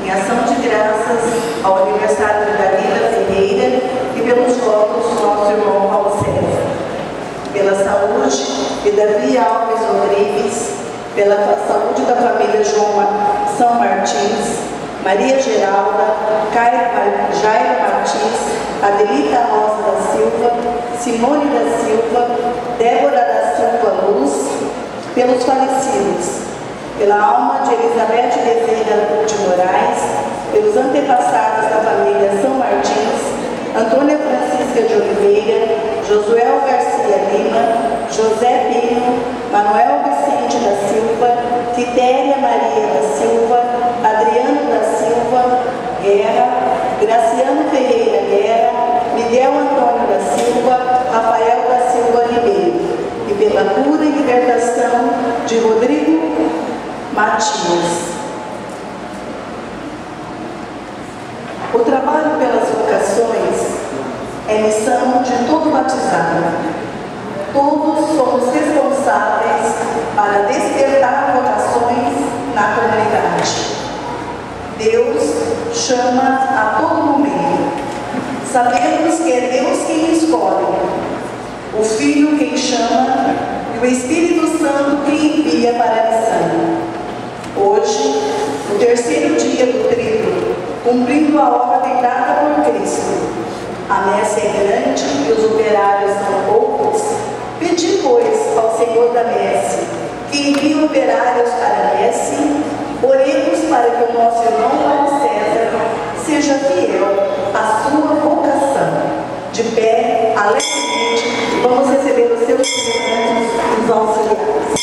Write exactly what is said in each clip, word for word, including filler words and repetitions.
em ação de graças ao aniversário de Dalila Ferreira e pelos votos do nosso irmão Paulo César. Pela saúde de Davi Alves Rodrigues, pela saúde da família João São Martins, Maria Geralda, Jairo Martins, Adelita Rosa da Silva, Simone da Silva, Débora da Silva Luz, pelos falecidos, pela alma de Elizabeth Bezerra de Moraes, pelos antepassados da família São Martins, Antônia Francisca de Oliveira, Josuel Garcia Lima, José Pino, Manuel Vicente da Silva, Quitéria Maria da Silva, Adriano da Silva Guerra, Graciano Ferreira Guerra, Miguel Antônio da Silva, Rafael da Silva Ribeiro, e pela cura e libertação de Rodrigo Matias. O trabalho pelas vocações é missão de todo batizado. Todos somos responsáveis para despertar vocações na comunidade. Deus chama a todo momento. Sabemos que é Deus quem escolhe, o Filho quem chama e o Espírito Santo quem envia para a missão. Hoje, no terceiro dia do trigo, cumprindo a ordem dada por Cristo, a messe é grande e os operários são poucos. Pedi, pois, ao Senhor da messe que envie operários para a messe. Oremos para que o nosso irmão Paulo César seja fiel à sua vocação. De pé, alegremente, vamos receber os seus instrumentos e os auxiliares.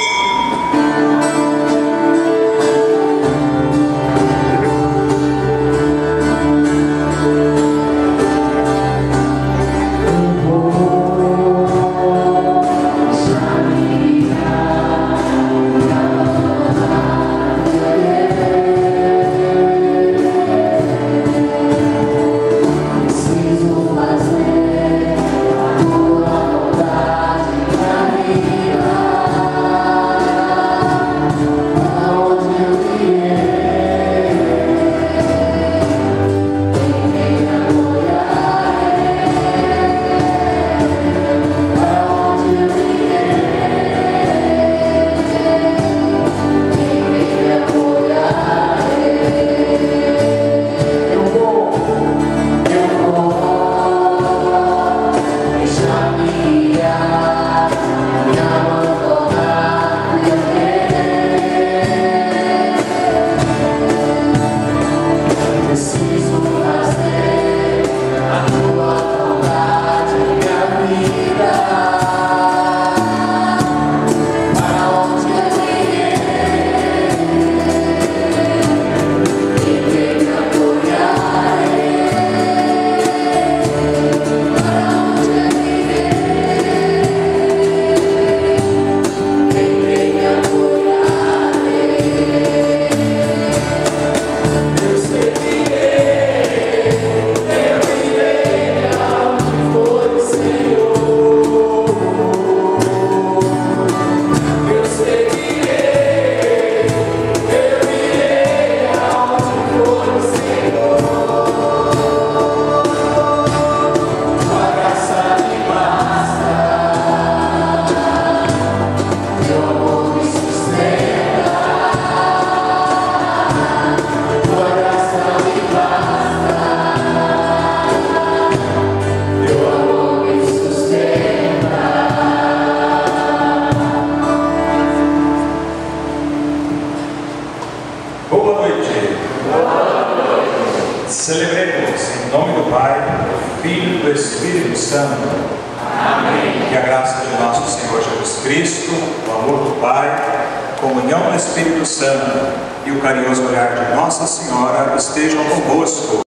Celebremos em nome do Pai, do Filho e do Espírito Santo. Amém. Que a graça de nosso Senhor Jesus Cristo, o amor do Pai, a comunhão do Espírito Santo e o carinhoso olhar de Nossa Senhora estejam convosco.